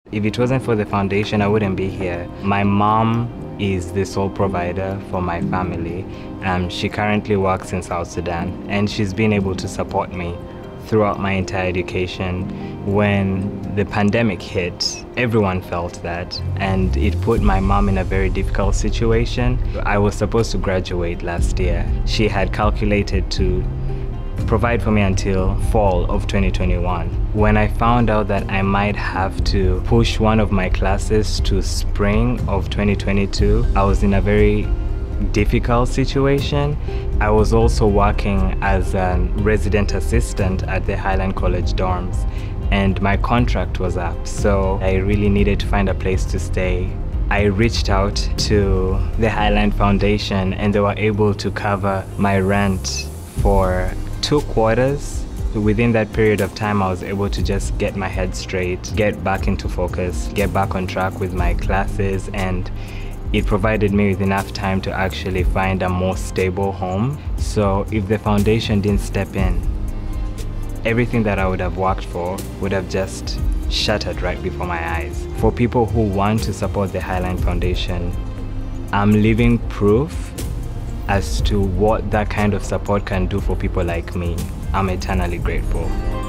If it wasn't for the foundation, I wouldn't be here. My mom is the sole provider for my family. She currently works in South Sudan, and she's been able to support me throughout my entire education. When the pandemic hit, everyone felt that, and it put my mom in a very difficult situation. I was supposed to graduate last year. She had calculated to provide for me until fall of 2021. When I found out that I might have to push one of my classes to spring of 2022, I was in a very difficult situation. I was also working as a resident assistant at the Highline College dorms, and my contract was up, so I really needed to find a place to stay. I reached out to the Highline Foundation, and they were able to cover my rent for 2 quarters. Within that period of time, I was able to just get my head straight, get back into focus, get back on track with my classes, and it provided me with enough time to actually find a more stable home. So if the foundation didn't step in, everything that I would have worked for would have just shattered right before my eyes. For people who want to support the Highline Foundation, I'm living proof as to what that kind of support can do for people like me. I'm eternally grateful.